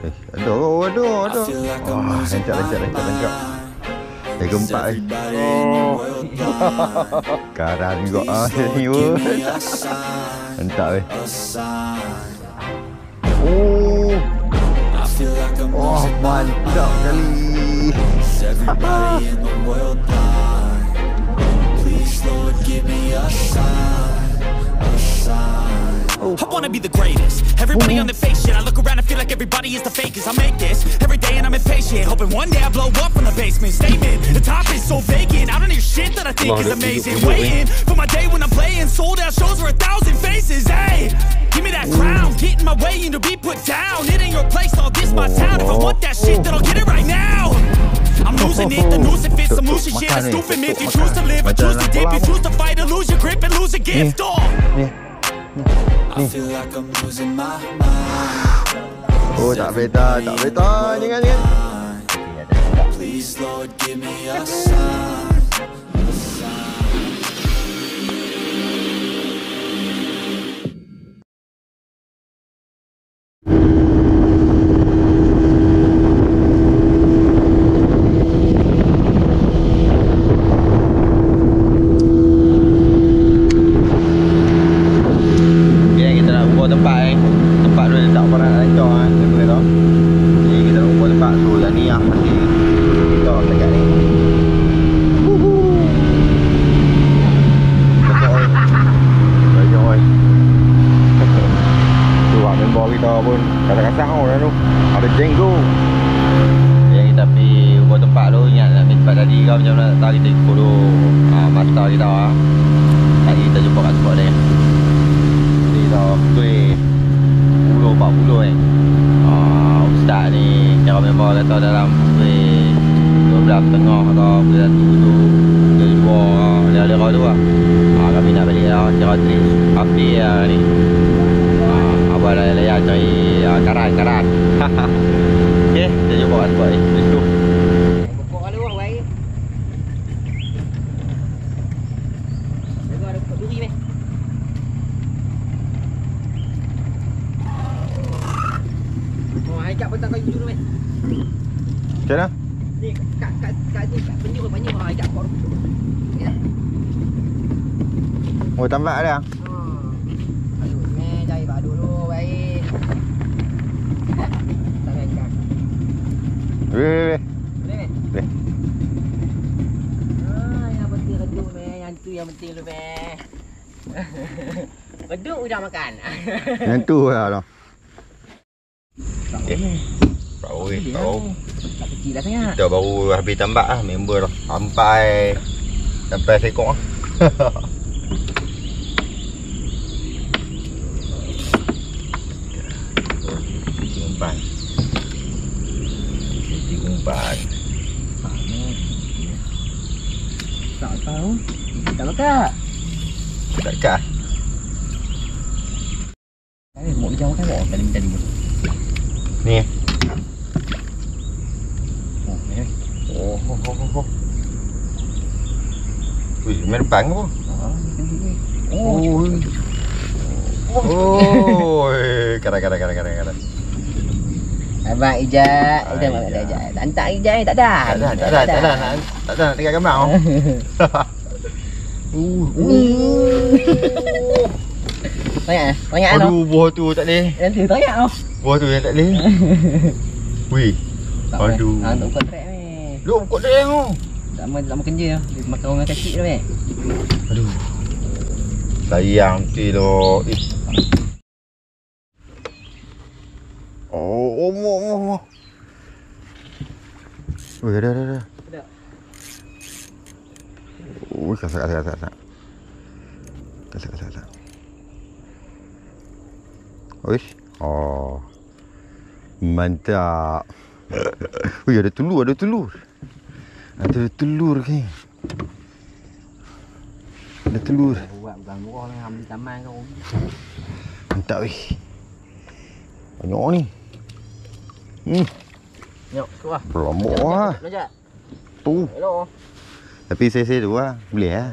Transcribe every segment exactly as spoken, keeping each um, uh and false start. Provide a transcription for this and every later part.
Eh, aduh, aduh, aduh. Wah, lencak, lencak, lencak, lencak. Dah gempak eh. Oh. Karan juga ah ni. Lencak eh. Oh. Oh, mantap kali. I wanna be the greatest. Everybody on the fake shit. I look around and feel like everybody is the fakest. I make this every day and I'm impatient, hoping one day I blow up from the basement. Statement, the top is so vacant. I don't hear shit that I think is amazing. Waiting for my day when I'm playing sold out shows for a thousand faces. Hey, give me that crown, get in my way and to be put down. It ain't your place, all this my town. If I want that shit, then I'll get it right now. I'm losing it, the noose it fits. I'm losing shit, a stupid myth. You choose to live or choose to dip. You choose to fight or lose your grip and lose a gift. Oh, I feel like I'm losing my mind. Oh, tak beta, tak beta. Jangan, jangan. Please, Lord, give me a sign. Macam mana? Ni kat kat kat ni kat penyu banyak orang ajak kau. Ya. Oh, tambak dah. Ha. Aduh, ni cari bak dulu baik. Tak angkat. Weh, weh, weh. Boleh ni? Boleh. Ah, yang penting redup meh, yang tu yang penting lu meh. Redup udah makan. Yang tu lah dah. Eh. Baru eh, baru. Tak kecil dah sangat. Kita baru habis tambak lah, member dah. Sampai sampai sekok lah. Tiga umpan. Tiga umpan. Tak tahu. Tak makan. Tak kah? Eh, mau bicara makan tak? Tadi tadi. Ni. Oh, Oh, oh, oh, oh. Wih, main depan ke apa? Oh. Oh, kadang kadang kadang kadang kadang. Abang Ijat, kita mak ada Ijat. Hantar Ijat ni tak ada. Tak ada, tak ada, tak ada, nak, tak ada nak tinggal gambar oh. Uh, uh. Banyak eh? Banyak ah. Aduh, buah tu tak leh. Nanti banyak ah. Buah tu yang tak leh. Wih. Aduh. Ah, untuk kontrak ni. Lu kok dia tu. Tak mau tak mau kerja. Dia makan orang kecil tu ni. Aduh. Sayang ti lo. Oh, oh, oh, oh. Wih, dah, dah, dah. Wih, kasak, kasak, kasak, kasak. Kasak, kasak, kasak. Wih. Oh. Mantap. Wih, ada telur, ada telur. Ada telur ni. Ada telur. Buat ganggu orang yang ambil taman kau. Mantap weh. Banyak ni. Hmm. Nyok, tu lah. Berlombok lah. Lojak. Tu. Hello. Tapi saya-saya tu lah. Boleh lah.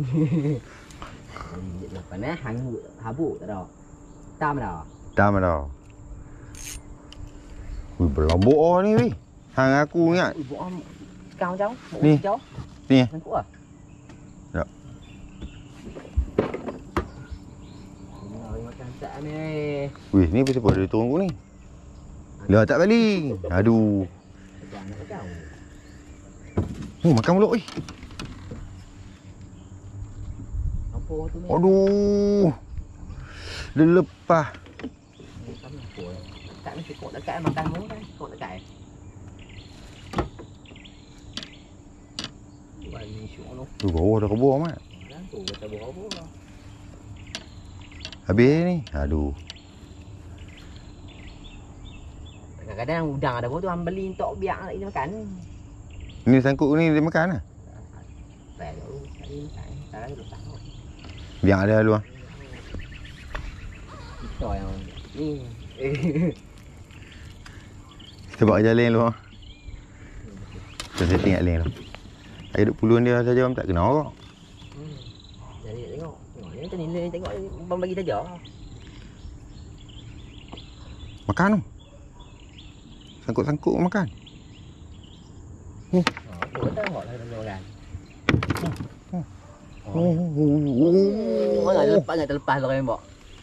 Lepas ni, hangut. Habuk tak ada. Tam dah. Tam dah. Wih, berlambuk oh ni weh. Hang aku ingat. Ibu am kau jauh. Ni. Jauh. Ni. Aku ah. Ya. Ini makan tak ni. Wih, ni apa dia turun ni? Lah tak balik. Aduh. Oh, makan pula weh. Apa tu ni? Aduh. Dia lepas. Dekat ni kok dekat makan mu kan. Kok dekat. Wah, ni syok lu. Tu bawah dah kebur amat. Kan tu kata bawah-bawah. Habis ni. Aduh. Kadang-kadang udang ada bawah tu hang beli untuk biak nak dia makan. Ni sangkut ni dia makan lah. Tak ada. Tadi makan. Tak ada lepas. Biar ada dulu ah. Kita yang ni. Kita bawa jalan dulu ah. Kita setting kat lane tu. Air duk puluhan dia saja tak kena kok. Hmm. Jadi tengok. Tengok ni macam ni ni tengok abang bagi saja. Makan tu. Sangkut-sangkut makan. Oh, aku tengok lah tengok kan. Oh, oh, oh. Oh, enggak lepas enggak terlepas tu kan, Mbok.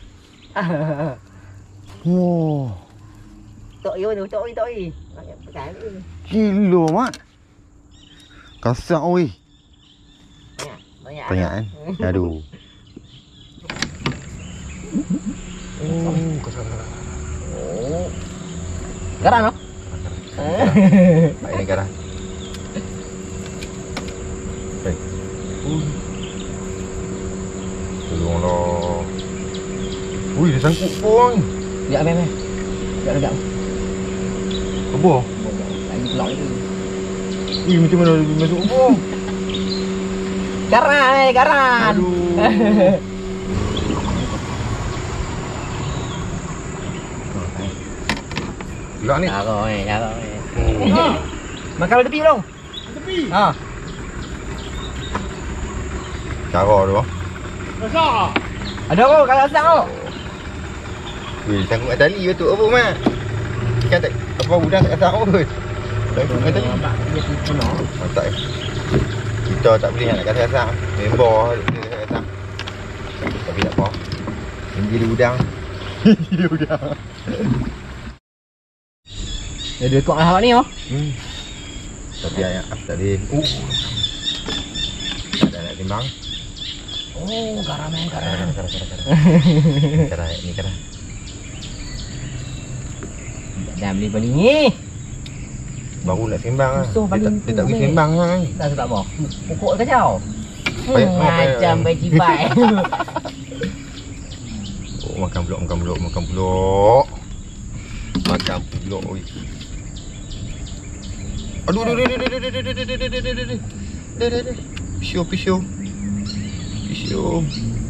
Oh. Tok yo tu, tok tok i. Pakai ni. Gila mak. Kasar oi. Banyak. Banyak kan? Aduh. Oh, kasar. Oh. Garam no? Baik ni garam. Hei. Uh. Tolonglah. Ui, dia sangkut pun. Ya, meh meh. Ya, dekat. Apa? Lagi keluar lagi. Ui, macam mana dia masuk apa? Garam, eh, garam. Aduh. Gelak ni. Jarang eh, jarang eh. Oh. Makan di tepi dong. Tepi. Ha. Cara tu. Besar. Ada kau kalau besar kau. Weh, sangkut kat tali betul apa mak? Kan tak apa udang tak kasar pun. Sangkut kat tali. Dia tipu no. Tak eh. Kita tak boleh nak kasar-kasar. Member dia kasar. Tapi tak apa. Ini dia udang. Dia udang. Dia dua kok lah ni oh. Hmm. Tapi ayat tak boleh. Uh. Tak ada nak timbang. Oh, garam eh, garam. Garam, garam, garam. Garam ni garam. Dah beli beli ni. Baru nak sembang lah. Musuh Dia paling tak, dia tak tu, boleh meh. sembang lah. Dah sebab apa? Pokok kacau. Payah, Hmm, oh, payah. macam bajibai. Oh, makan pulak, makan pulak, makan pulak. Makan pulak, oi. Aduh, aduh, aduh, aduh, aduh, aduh, aduh, aduh, aduh, aduh, aduh, aduh. Dah, dah, dah. Pisau, pisau. Pisau.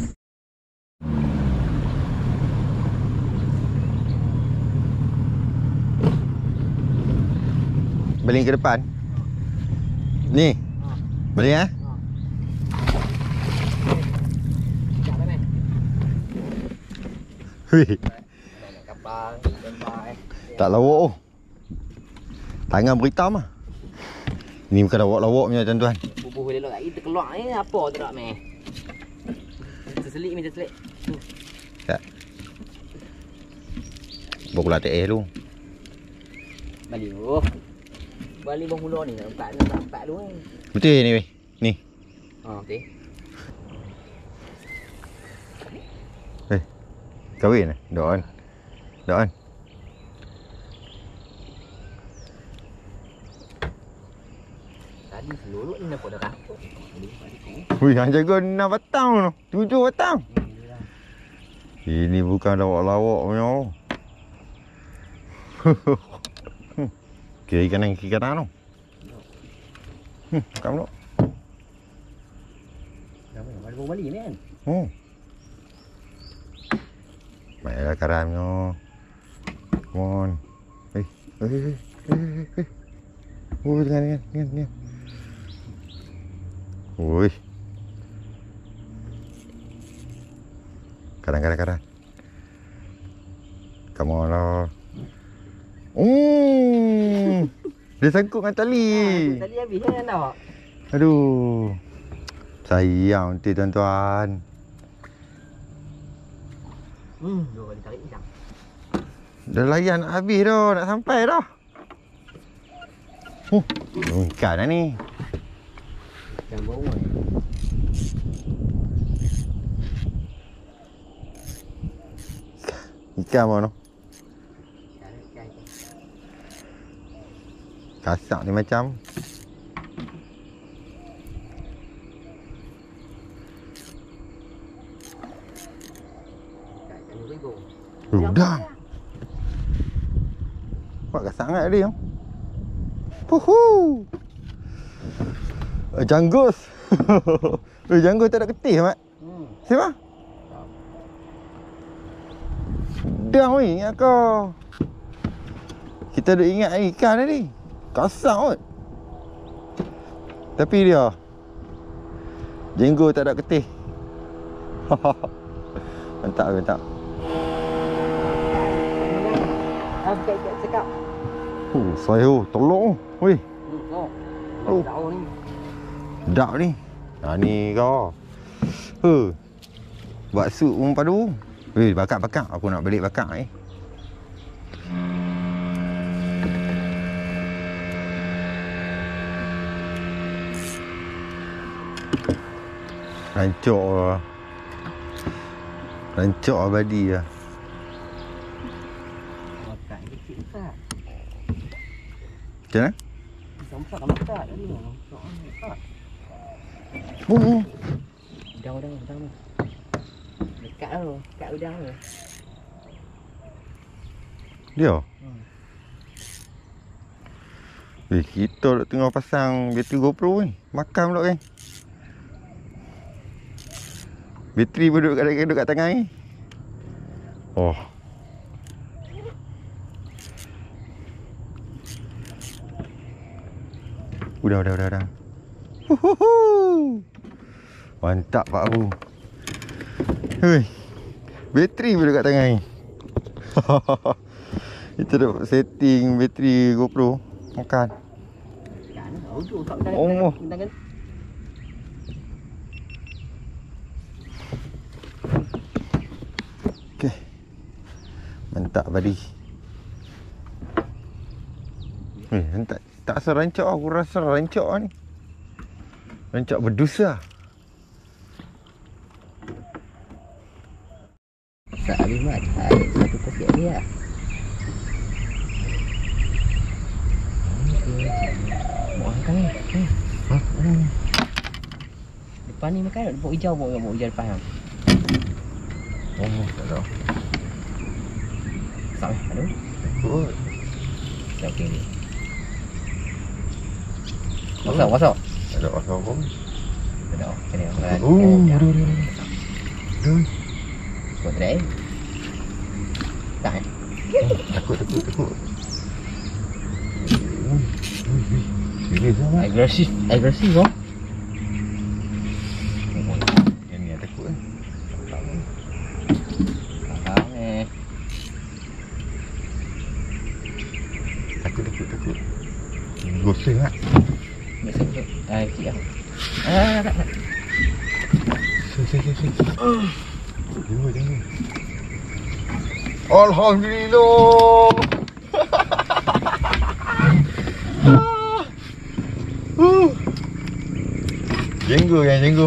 Baling ke depan. Ni. Baling ah. Jangan eh. Hui. Kapal, kapal. Tak lawak oh. Tangan beritam ah. Ni bukan lawak-lawak punya tuan-tuan. Bubuh dia lagi terkeluar ni apa tu tak meh? Terselik minta selik. Tak. Bawa pula teh lu. Balik oh. Balik bang mula ni nampak nampak lu ni. Betul ni weh. Ni. Ha, okey. Eh. Kahwin eh? Doan. Doan. Tadi seluruh ni nampak dah rampuk. Wih, hang jaga enam batang tu. Tujuh batang. Ini bukan lawak-lawak punya. Kiri kanan, kiri kanan tu. Hmm, makan dulu. Dah balik balik balik ni kan. Oh. Baiklah karamnya. Come on. Eh, eh, eh, eh, eh. Oh, dengan, dengan, dengan, dengan. Wih. Kadang-kadang kadang. Come on lah. Oh. Dia sangkut dengan tali. Ha, tali habis kan tak? Aduh. Sayang nanti tuan-tuan. Hmm, dua kali tarik hilang. Dah layan nak habis dah, nak sampai dah. Huh, ikan dah ni. Ikan bau ni. Ikan mana? Ikan, ikan, ikan. Kasak ni macam. Ikan, ikan ribu. Udang. Buat sangat dia. Puhu. Eh, janggus. Eh, janggus tak ada ketih, Mat. Hmm. Siapa? Dah weh, ingat kau. Kita duk ingat ikan tadi. Kasar kot. Tapi dia jenggo tak ada ketih. Mantap, mantap. Ah, buka ikat cakap. Oh, saya oh, tolong. Weh, Hmm, oh. Oh. Tahu ni. sedap ni. Ha ni kau. Huh. Buat sup pun padu. Weh, bakar-bakar. Aku nak balik bakar ni. Rancok lah. Rancok abadi lah. Makan kecil besar. Macam mana? Sampak nak makan tadi. Sampak nak makan. Oh, Udang, udang, udang tu. Dekat tu, dekat udang tu. dia. Hmm. Eh, kita duk tengah pasang bateri GoPro ni. Makan pula kan. Bateri pun duduk kat, duduk kat tangan ni. Oh. Udah, udah, udah, udah. Huhuhu. Mantap Pak Abu. Hei. Bateri pun duduk kat tangan ni. Kita duk setting bateri GoPro. Makan. Kan, duduk kat udang. Oh. Udang kan. Okey. Mantap buddy. Eh, tak tak rasa rancak, aku rasa rancak ni. Rancak berdosa. Tak habis mat. Air satu kopi dia. Mau makan ni. Ha? Hmm. Depan ni makan, bau hijau, bau bau hijau depan. Oh, tak tahu. Sap eh, aduh. Good. Dah okey ni. Masuk, masuk. Ada apa pun. Dah okey ni. Oh, Oh, aduh, aduh, aduh. Aduh. Kau try. Tak eh? Takut, takut, takut. Serius lah. Agresif, agresif kau. Yang ni takut eh. Faham eh. Takut, takut, takut. Goseng tak? Biasa tu. Ah, kecil dah. Ah, tak, tak. Sini, sini, sini. Tengok, tengok. Alhamdulillah. uh. Jenggo kan, jenggo.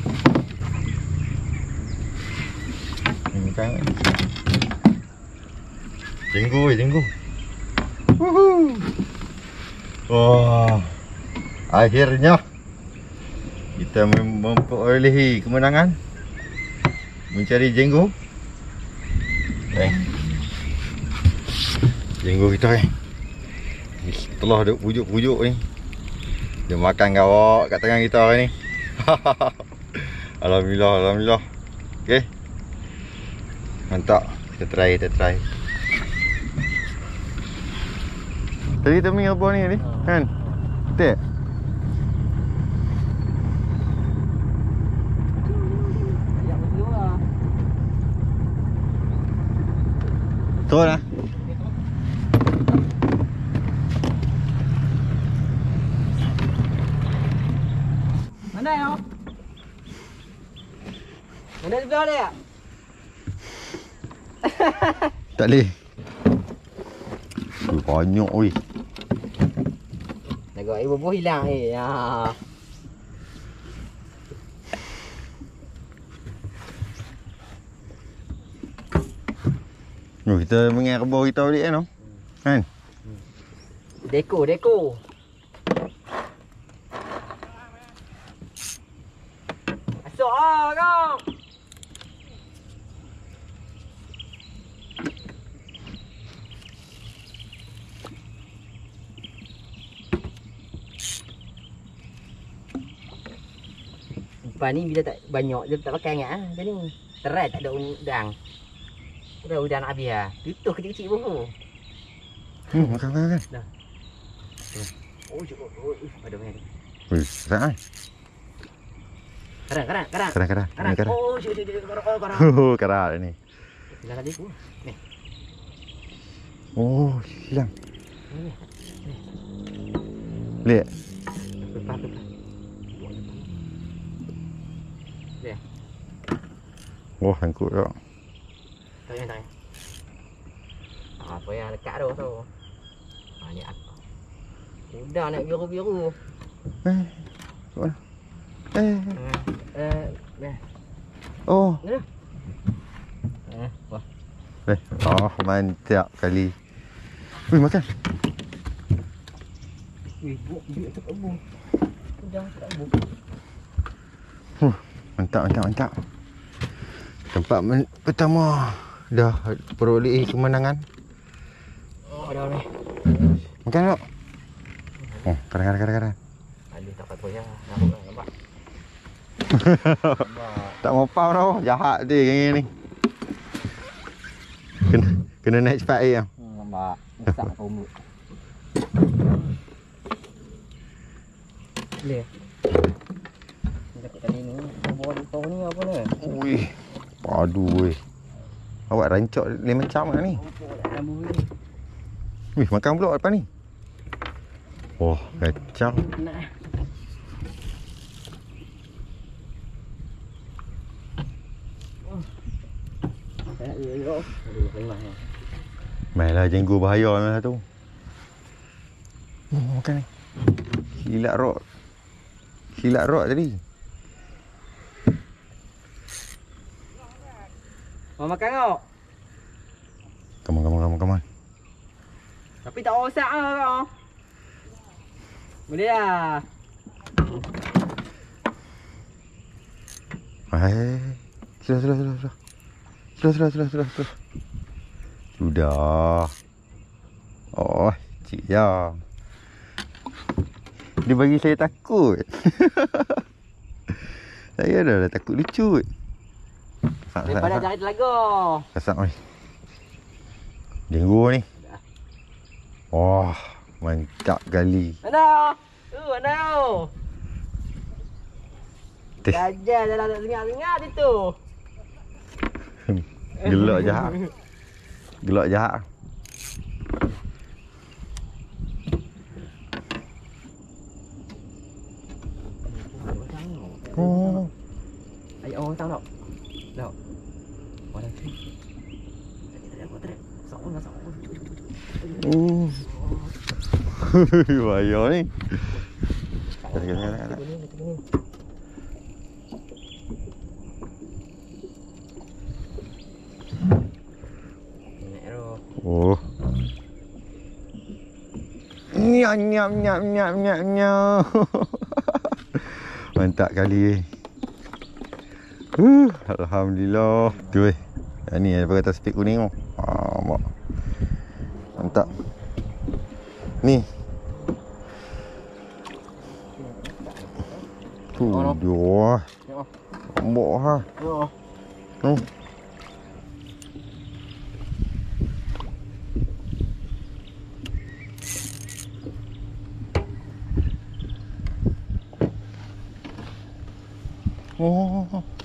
Ini kan. Jenggo, jenggo. Woohoo. Wah. Akhirnya kita mem- memperolehi kemenangan mencari jenggo. Eh. Jenggo kita eh. Setelah duk pujuk-pujuk ni. Dia makan gawak kat tangan kita hari ni. Alhamdulillah, alhamdulillah. Okey. Mantap. Kita try, kita try. Tadi kita main apa ni tadi? Kan? Tak? Turun lah. Ada sebelah dia. Tak boleh. Ui, banyak oi. Tengok ibu pun hilang eh. Ha. Oh, kita mengai kebau kita balik kan, no? Kan? Deko, deko. Masuk ah kau. Umpan ni bila tak banyak dia tak pakai ingat ah. Dia ni terai tak ada udang. Udah udang nak habis ah. Tutup kecil-kecil pun. Hmm, makan makan makan. Dah. Oh, oh, oh, ada banyak. Wih, serang. Karang, karang, karang. Karang, karang. Karang. Karang. Oh, syuk, syuk, syuk, karang, oh, karang. Oh, karang ni. Hilang tadi pun. Ni. Oh, hilang. Ni. Lihat. Lepas, lepas. Dia. Oh, sangkut tak. Tak payah, tak payah. Apa yang dekat tu tu. Ha, ni apa? Udah nak biru-biru. Eh. Mana? Eh. Eh, eh. Oh. Ni dah. Eh, wah. Eh, oh, mantap kali. Wih, makan. Wih, buk, dia tak abu. Udah tak abu. Huh, mantap, mantap, mantap. Tempat men- pertama dah peroleh kemenangan. Oh, dah ni. Makan tak? Oh, kadang kadang kadang kadang. Alih tak apa ya. Nampak nampak. Tak mau pau tau, jahat dia geng ni. Kena kena naik cepat ai ah. Hmm, nampak. Besar kau mulut. Boleh. Kita kali ni bawa di kau ni apa ni? Ui. Padu weh. Awak rancak dia macam mana ni? Lambu ni. Wih, makan pula depan ni. Oh, kacang. Nak. Saya nak elok. Aduh, lemah ya. Mainlah jenggu bahaya lah tu. Oh, makan ni. Hilat rok. Hilat rok tadi. Mau makan kau? Come on, come on, come on, come on. Tapi tak rosak ah kau. Boleh lah. Hai. Sudah, sudah, sudah, sudah. Sudah, sudah, sudah, sudah, sudah. Sudah. Oh, cik ya. Dia bagi saya takut. Saya dah, dah takut lucut. Daripada cari telaga. Kasap ni. Jenggu ni. Wah, oh, mantap kali. Mana? Tu, mana? Teh. Gajah dah nak dengar-dengar itu. Gelak jahat. Gelak jahat. Oh. Ayo orang tahu tak? Tak. Orang tu. Tadi aku tadi. Sok nak sok. Oh. Bahaya ni. Kata kata kata. Oh. Nyam nyam nyam nyam nyam nyam. Mantap kali. Uh, alhamdulillah. Tu eh. Yang ni ada kata spek kuning tu. Ah, mak. Mantap. Ni. Tu dua. Ambok ha. Oh. Tu. Oh.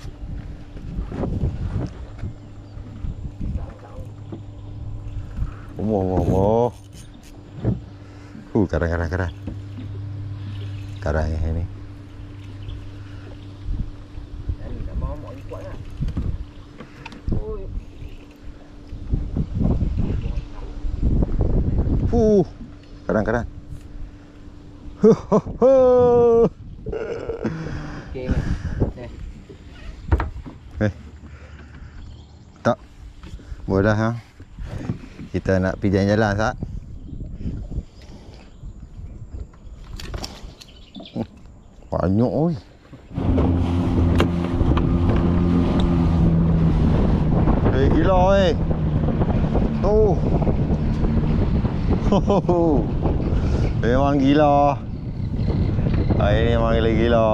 Oh, oh, oh. Uh, karang, karang, karang. Karang yang ini. Jadi tak mau mau ikut lah. Uh, kadang-kadang. Okey, Mat. Eh. Eh. Tak. Boleh ha. Kita nak pergi jalan-jalan sat. Hmm, banyak oi. Eh gila eh. Tu. Oh. Memang gila. Hari ni memang gila-gila.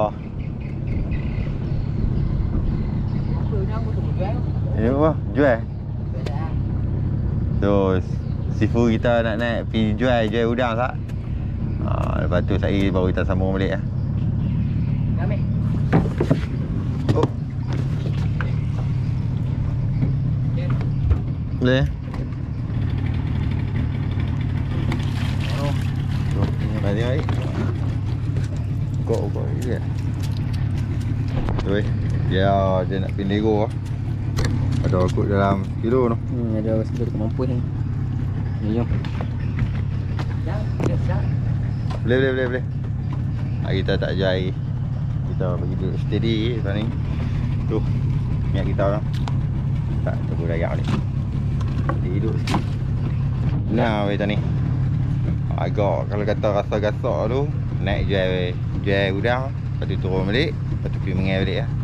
Apa ni aku tu jual? Ini apa? Jual? Dah. So, sifu kita nak naik pergi jual, jual udang tak? Ha, lepas tu saya baru kita sambung balik lah. Ambil. Oh. Boleh? Oh. Tu, ni tadi ai. Kok kok dia. Tu eh. Dia dia nak pindah go ah. Ada aku dalam kilo tu. Hmm, ada sebut kemampuan ni. Ni jom. Dah, dah, dah. Boleh boleh boleh boleh. Ha, kita tak jai. Kita bagi duduk steady lepas ni. Tu. Minyak kita orang. Tak tunggu dayak ni. Dia hidup sikit. Nah, weh tadi. Agak kalau kata rasa gasak tu, naik jual jual udang, lepas tu turun balik, lepas tu pergi mengai balik lah.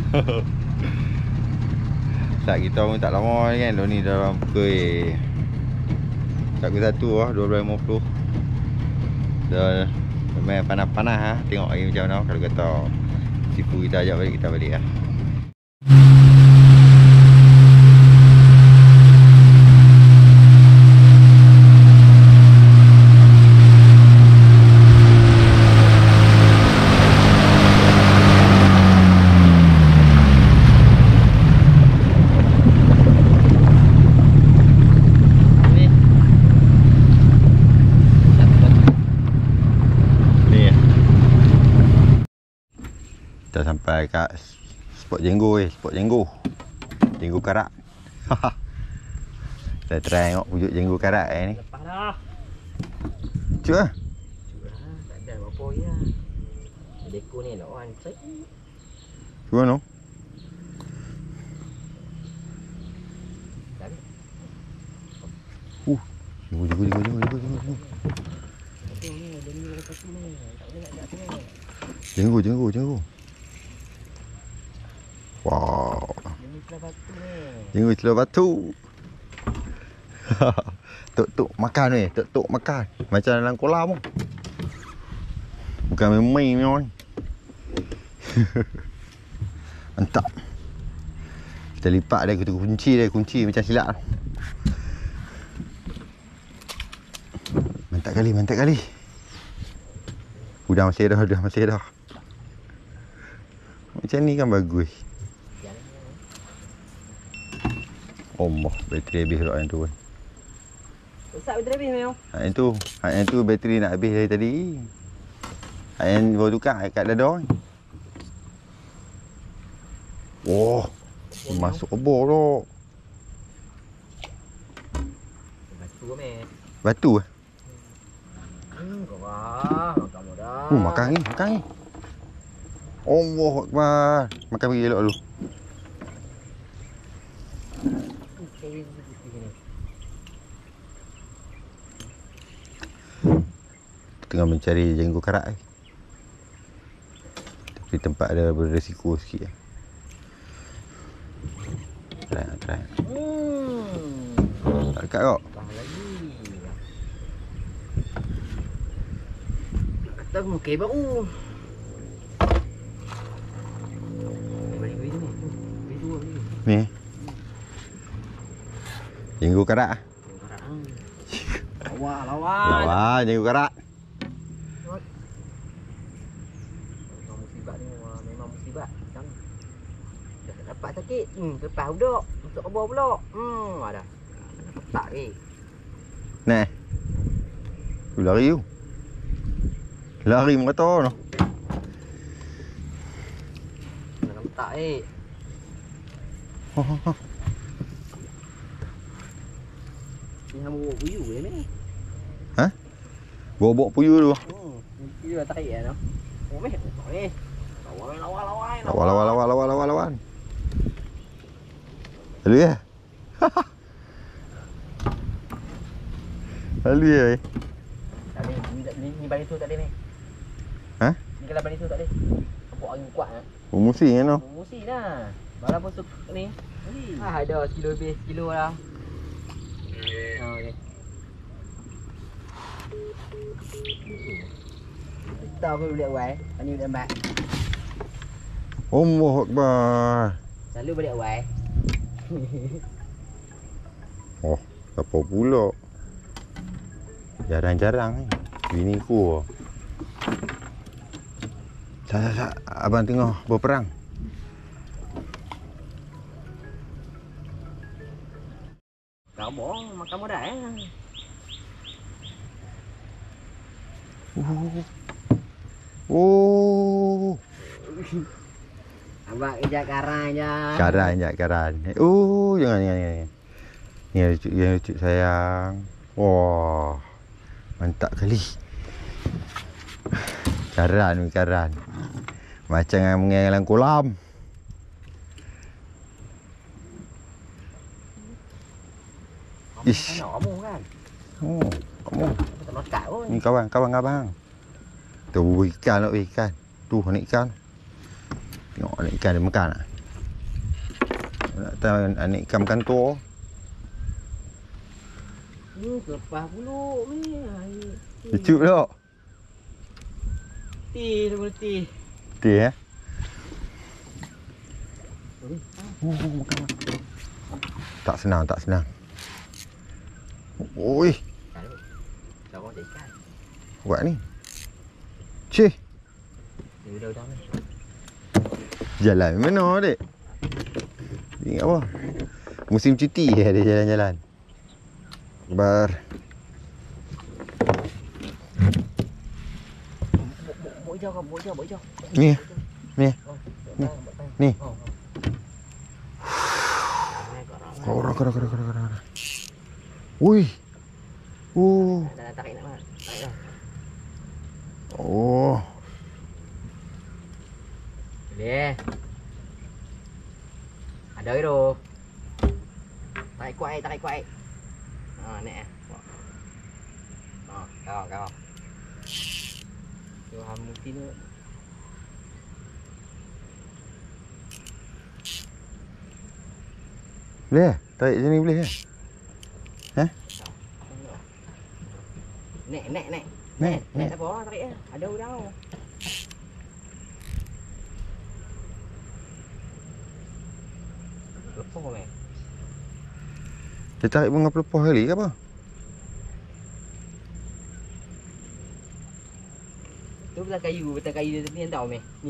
Tak kita pun tak lama ni kan. Lo ni dalam pukul tak pukul satu lah, dua belas lima puluh. Dah main panas-panas lah. Tengok lagi macam mana. Kalau kata sifu kita ajak balik, kita balik lah. Kita sampai kat spot jenggo eh, spot jenggo. Jenggo karak. Kita try tengok wujud jenggo karak eh ni. Lepas dah. Cuba. Cuba tak ada apa-apa ya. Deko ni lawan cek. Cuba no. Dah. Uh. Jenggo jenggo jenggo jenggo jenggo jenggo. Okey ni dia ni lepas tu ni. Tak boleh nak nak sini. Jenggo jenggo jenggo. Wow. Ini celah batu ni. Jenggo celah batu. Tok-tok makan ni, tok-tok makan. Macam dalam kolam pun. Bukan main-main memang ni. Mantap. Kita lipat dia, kita kunci dia, kunci macam silat. Mantap kali, mantap kali. Udang masih dah, dah masih dah. Macam ni kan bagus. Allah, bateri habis dah yang tu kan. Rosak bateri habis memang. Hak yang tu, hak yang tu bateri nak habis dari tadi. Hak yang baru tukar kat dada ni. Oh, masuk kebor tu. Batu meh. Batu eh? Hmm, wah, makan mudah. Hmm, makan ni, makan ni. Allah Akbar. Makan bagi elok dulu. Tengah mencari jenggo karak eh. Tapi tempat ada berisiko sikit eh. Try lah, try. Hmm. Tak dekat kok. Tambah lagi. Kata muka baru. Beri-beri ni. Beri dua beri. Ni. Jenggo karak ah. Lawan, lawan. Lawan jenggo karak. Memang musibat ni memang musibat. Macam dah tak dapat sakit. Hmm, lepas duduk. Masuk kebor pula. Hmm, ada. Tak eh. Nah. Tu lari tu. Lari merata tu. Nak tak eh. Ha ha ha. Ni hang bawa buyu je ni. Bobok puyuh tu. Hmm, dia tarik ya, no. Oh, meh. Ni. Lawan, lawan, lawan. Lawan, lawan, lawan, lawan, lawan, lawan. Lalu ya? Lalu ya? Tadi ni ni balik tu tak ada ni. Ha? Ni kalau balik tu tak ada. Nampak angin kuat ah. Oh, musim kan tu? Musi dah. Balang pun suk ni. Ah, ada kilo lebih, kilo lah. Oh, okey. Tahu aku boleh awal, ani boleh ambil. Allahu Akbar. Selalu balik awal. Oh, apa pula? Jarang-jarang ni. Bini ku. Sat, sat, sat. Abang tengok berperang. Kau bohong, makan mudah eh. Oh. Oh. Abang ejak karang je. Karan je, karan. Oh, jangan, jangan, jangan. Ni lucu, yang lucu sayang. Wah. Mantap kali. Karan ni, karan. Macam yang mengenai dalam kolam. Ish. Kamu kan? Oh, kamu. Tak makan pun. Ni kawan, kawan abang. Tu ikan nak ikan. Tu ni ikan. Tengok ni ikan dia makan tak? Nak tahu ni ikan makan tu. Hmm, lepas puluk ni. Lucu tak? Ti, dia boleh ti. Ti eh? Oh, makan. Tak senang, tak senang. Oi, Kau tak ikan. buat ni. Cih, Dia udah-udah ni. jalan mana dek? Ingat apa? Musim cuti dia jalan-jalan. Bar. Bawa hijau kau, bawa hijau, bawa hijau. Ni. Ni. Ni. Ni. Korang, korang, korang, korang, korang. Ui. Oh. Dah tarik nak mat. Tarik dah. Oh. Boleh. Ada itu. Tarik kuat, tarik kuat. Ha, ni eh. Ha, kau, kau. Tu ham mesti tu. Boleh? Tarik sini boleh eh? Eh? Nek, nek, nek. Nek, Nek tak apa, tarik eh. Ada udang. Lepas meh. Dia tarik bunga pelepah kali ke apa? Tu betul kayu, betul kayu dia ni tahu meh. Ni.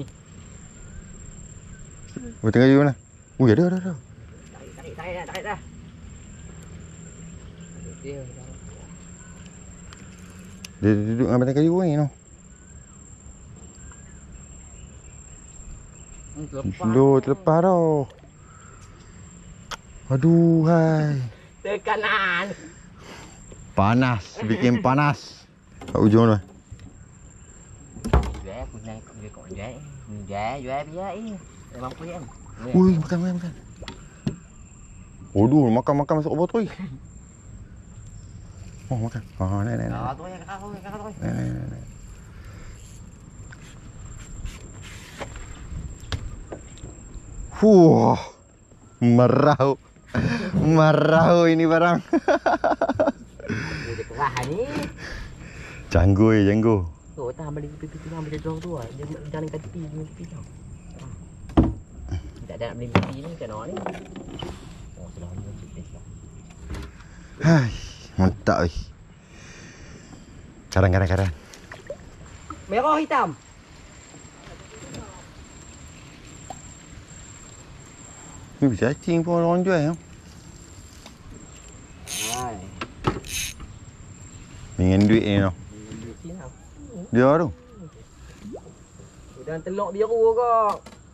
Betul kayu mana? Ui, ada, ada, ada. Tarik, tarik, tarik dah, tarik dah. Dia dah. Dia duduk dengan batang kayu ni tu. Hmm, terlepas. Loh, terlepas tau. Aduh, hai. Tekanan. Panas, bikin panas. Kat ujung tu. Jual aku naik dia kau jual. Ni jual, jual biar eh. Dah mampu kan. Ui, makan, makan, makan. Aduh, makan-makan masuk botol. Oh, makan. Oh, naik, naik, naik. Ah, tu yang kau, yang kau. Naik, naik, naik, naik. Fuh. Merau. Merau ini barang. Dia kerah ni. Janggut, janggut. Tu tak balik pipi tu ambil drone tu ah. Dia jalan kat tepi, di tepi tau. Tak ada nak beli pipi ni kan ni. Oh, sudah ni tepi dah. Hai, mantap weh. Karang, karang, karang. Merah hitam. Ni cacing pun orang jual ya. Hai. Dengan duit ni tau. Dia tu. Dan telok biru kau.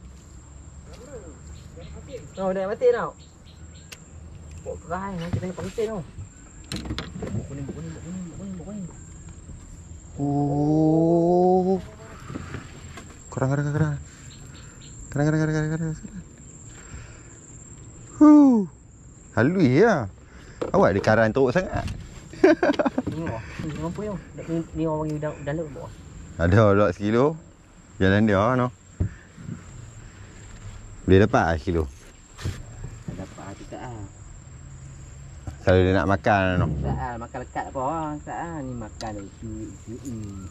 Oh, dah mati tau. Kok kerah ni kita tengok pangsin tau. Kuning, kuning, kuning, kuning, kuning. Oh. Kurang kurang kurang. Kurang kurang kurang kurang. Huh. Halui ya. Awak ada karan teruk sangat. Tengok. Ni mampu yo. Ni ni orang bagi udang udang lu. Ada dua sekilo. Jalan dia no. Boleh dapat ah kilo. Dapat kita ah. Kalau dia nak makan no. Tak ah, makan lekat apa ah. Tak ah, ni makan itu itu. Hmm.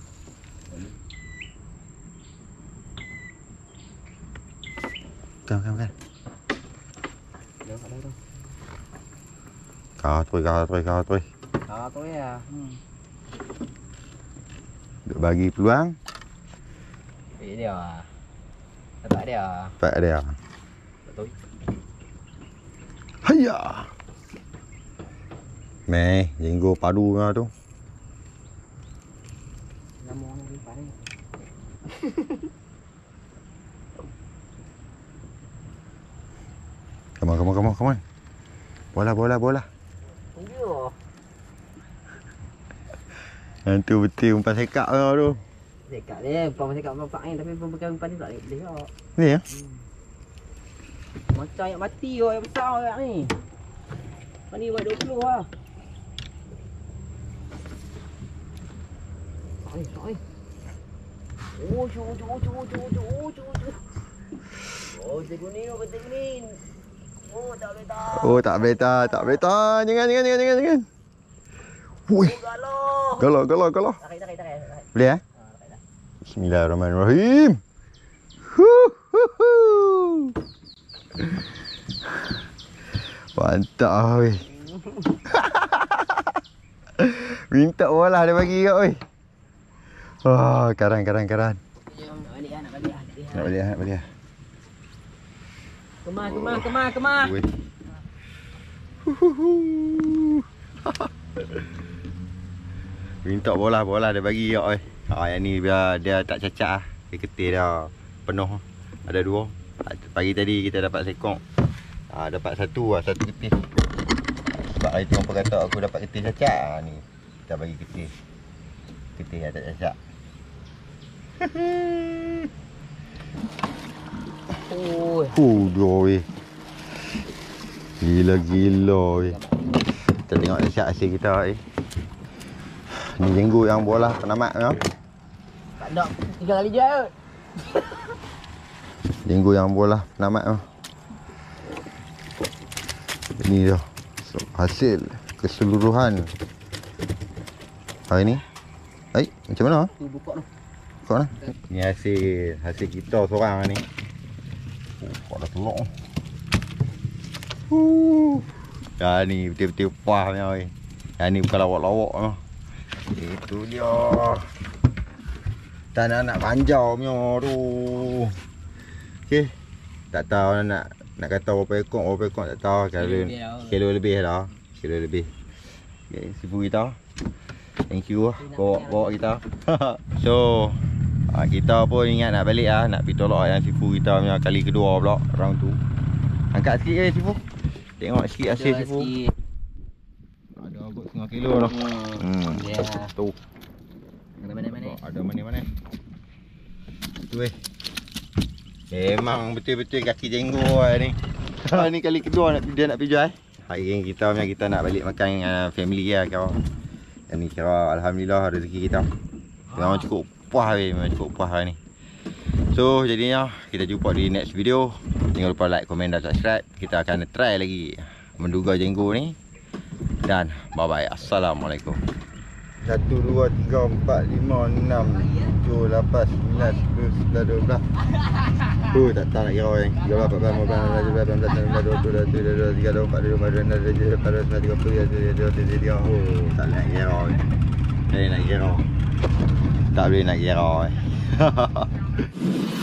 Kan kan kan. Dah ada dah. Kau tu kau tu kau tu. Ah tu ya. Hmm. Duk bagi peluang. Eh dia. Dapat dia. Dapat dia. Betul. Hayya. Meh, jenggo padu kau tu. Nama orang ni paling. Come on, come on, come on, come on. Bola, bola, bola. Tunggu. Hantu betul umpan sekak kau tu. Sekak dia, umpan sekak bapak ni tapi umpan umpan ni tak boleh tengok. Ni ya? Hmm. Macam ayat mati kau yang besar ayat ni. Mana buat dua puluh lah. Ai, ai. Oh, cu cu cu cu cu cu cu. Oh, segunin oh, segunin. Oh, tak boleh tak. Oh, tak boleh tak, tak boleh tak. Jangan, jangan, jangan, jangan, jangan. Wih. Galau. Galau, galau, galau. Tarik, tarik, tarik. Boleh eh? Ha, tarik dah. Bismillahirrahmanirrahim. Huh, huh, huh. Mantap weh. Minta bola dia bagi kat weh. Wah, karan karan karan. Jom, nak balik ah, nak balik ah. Nak balik ah, nak balik ah. Kemah, kemah, kemah, kemah. Weh. Minta bola, bola dia bagi kat weh. Ha, yang ni biar dia tak cacat ah. Dia ketir dah penuh. Ada dua. Pagi tadi kita dapat sekong. Ha, dapat satu lah, satu ketir. Sebab hari tu orang kata aku dapat ketir cacat. Ha, ni kita bagi ketir. Ketir yang tak cacat. Oh, Fuh, dua weh. Gila-gila weh. Kita tengok cacat hasil kita eh. Ni jenggot yang bola penamat ya. tak ada. Tiga kali je. Jenggot yang bola penamat tu. Ini dah so, hasil keseluruhan hari ni. Hai, macam mana? Tu buka tu. Buka mana? Ni hasil hasil kita seorang ni. Oh, kau dah telok. Huh. Dah ni betul-betul puas punya weh. Yang ni bukan lawak-lawak tu. Itu dia. Tak nak panjau punya tu. Okey. Tak tahu nak nak kata berapa ekor, berapa ekor tak tahu. Kilo, kilo lebih dah. Kilo lebih. Okey, sifu kita. Thank you lah bawa bawa kita. So, kita pun ingat nak balik ah, nak pergi tolak yang sifu kita punya kali kedua pula round tu. Angkat sikit je sifu. Tengok sikit hasil sifu. Ada kot setengah kilo dah. Hmm. Ya. Tu. Ada mana-mana. Ada mana-mana. Tu eh. Memang betul-betul kaki jenggot lah ni. Ni kali kedua nak dia nak pergi jual. Hari ni kita punya kita nak balik makan dengan family lah kau. Yang ni kira alhamdulillah rezeki kita. Memang cukup puas weh, memang cukup puas hari ni. So jadinya kita jumpa di next video. Jangan lupa like, komen dan subscribe. Kita akan try lagi menduga jenggot ni. Dan bye bye. Assalamualaikum. satu, dua, tiga, empat, lima, enam, tujuh, lapan, sembilan, sepuluh, sebelas, dua belas. Oh, tak tahu nak kira orang. tiga belas, empat belas, lima belas, enam belas, tujuh belas, lapan belas, sembilan belas, dua puluh, dua puluh satu, dua puluh dua, tiga puluh empat, dua puluh lima, dua puluh enam, dua puluh tujuh, dua puluh lapan, dua puluh sembilan, tiga puluh, tiga puluh dua, tiga puluh tiga. Oh, tak nak kira orang. Tak boleh nak kira. Tak boleh nak kira orang.